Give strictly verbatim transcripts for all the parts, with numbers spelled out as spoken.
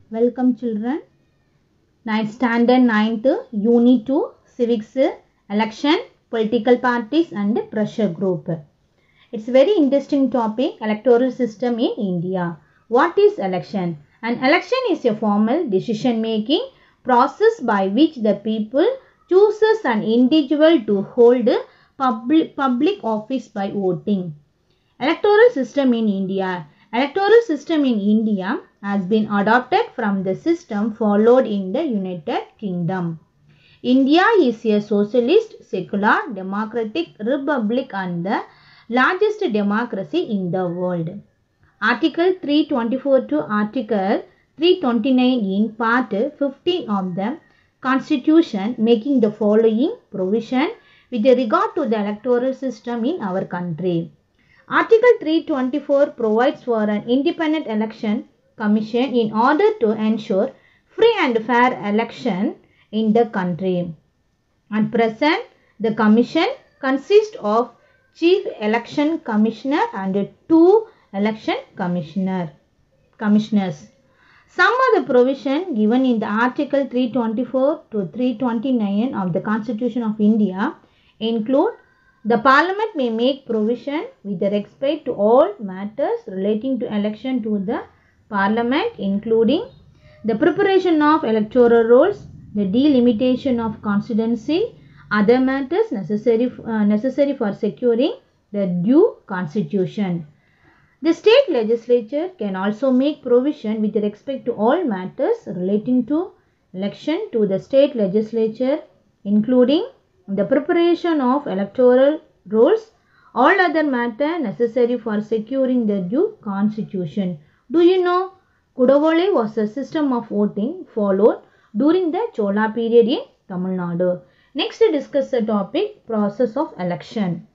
Welcome children. ninth Standard ninth Unit two Civics, Election, Political Parties and Pressure Group. It's a very interesting topic, electoral system in India. What is election? An election is a formal decision making process by which the people chooses an individual to hold public, public office by voting. Electoral system in India. Electoral system in India has been adopted from the system followed in the United Kingdom. India is a socialist, secular, democratic republic and the largest democracy in the world. Article three twenty-four to Article three twenty-nine in Part fifteen of the Constitution making the following provision with regard to the electoral system in our country. Article three twenty-four provides for an independent election commission in order to ensure free and fair election in the country. At present, the commission consists of Chief Election Commissioner and two Election Commissioner, Commissioners. Some of the provision given in the Article three twenty-four to three twenty-nine of the Constitution of India include: the Parliament may make provision with respect to all matters relating to election to the Parliament, including the preparation of electoral rolls, the delimitation of constituency, other matters necessary, uh, necessary for securing the due constitution. The state legislature can also make provision with respect to all matters relating to election to the state legislature, including the preparation of electoral rolls, all other matter necessary for securing the due constitution. Do you know Kudavole was a system of voting followed during the Chola period in Tamil Nadu. Next, discuss the topic process of election.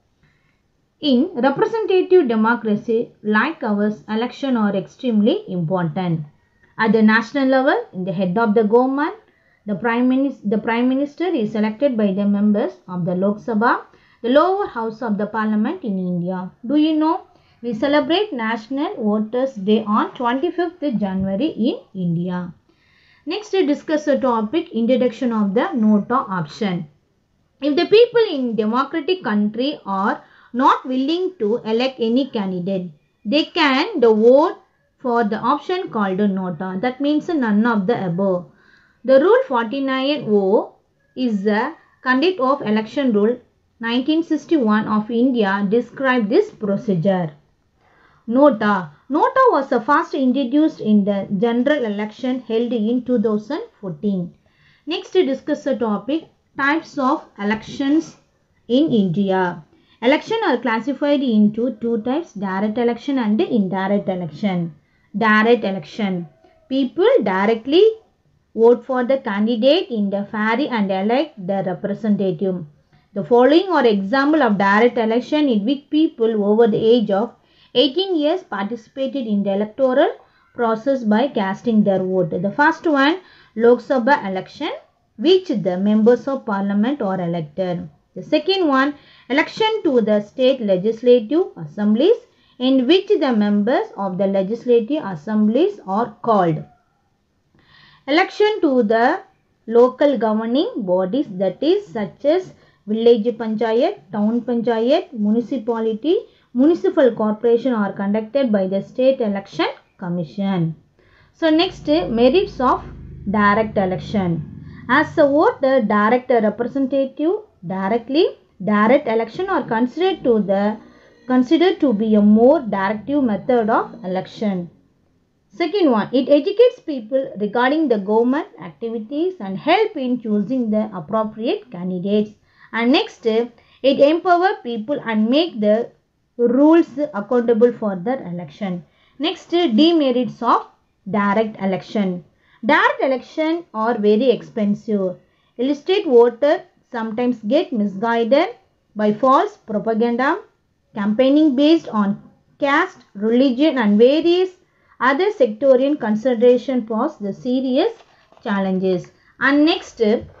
In representative democracy like ours, election are extremely important. At the national level, in the head of the government, The Prime, Minister, the Prime Minister is elected by the members of the Lok Sabha, the lower house of the Parliament in India. Do you know, we celebrate National Voters' Day on twenty-fifth January in India. Next, discuss the topic introduction of the nota option. If the people in democratic country are not willing to elect any candidate, they can the vote for the option called a nota. That means none of the above. The Rule forty-nine O is the conduct of election rule nineteen sixty-one of India describe this procedure. Nota. Nota was first introduced in the general election held in two thousand fourteen. Next, discuss the topic types of elections in India. Elections are classified into two types, direct election and indirect election. Direct election. People directly vote for the candidate in the fair and elect the representative. The following are example of direct election in which people over the age of eighteen years participated in the electoral process by casting their vote. The first one, Lok Sabha election, which the members of parliament are elected. The second one, election to the state legislative assemblies, in which the members of the legislative assemblies are called. Election to the local governing bodies, that is such as village panchayat, town panchayat, municipality, municipal corporation are conducted by the state election commission. So next, merits of direct election. As a voter, direct representative directly, direct election are considered to the considered to be a more directive method of election. Second one, it educates people regarding the government activities and help in choosing the appropriate candidates. And next, it empower people and make the rules accountable for their election. Next, demerits of direct election. Direct election are very expensive. Illustrate voters sometimes get misguided by false propaganda, campaigning based on caste, religion and various other sectorial consideration pose the serious challenges. And next,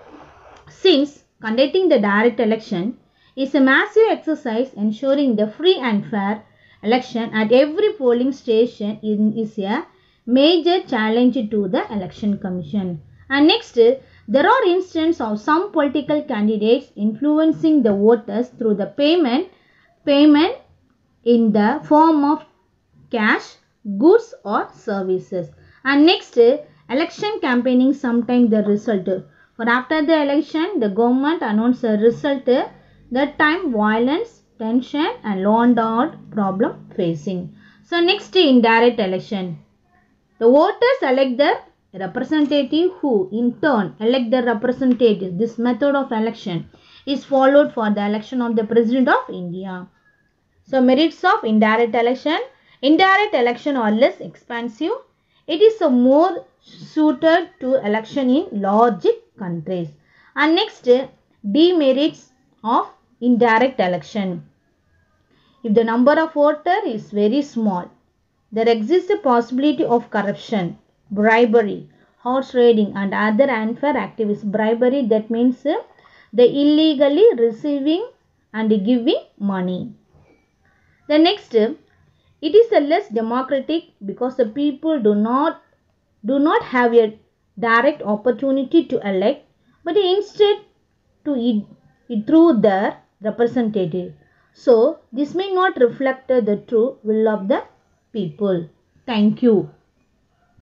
since conducting the direct election is a massive exercise ensuring the free and fair election at every polling station is a major challenge to the election commission. And next, there are instances of some political candidates influencing the voters through the payment payment in the form of cash, goods or services. And next, election campaigning sometimes the result. For after the election, the government announced a result. That time violence, tension and law and order problem facing. So next, indirect election. The voters elect their representative who in turn elect their representative. This method of election is followed for the election of the President of India. So merits of indirect election. Indirect election are less expensive. It is a more suited to election in large countries. And next, demerits of indirect election. If the number of voters is very small, there exists a possibility of corruption, bribery, horse trading and other unfair activities. Bribery, that means uh, the illegally receiving and giving money. The next, it is a less democratic because the people do not do not have a direct opportunity to elect, but instead to it, it through their representative. So this may not reflect the true will of the people. Thank you.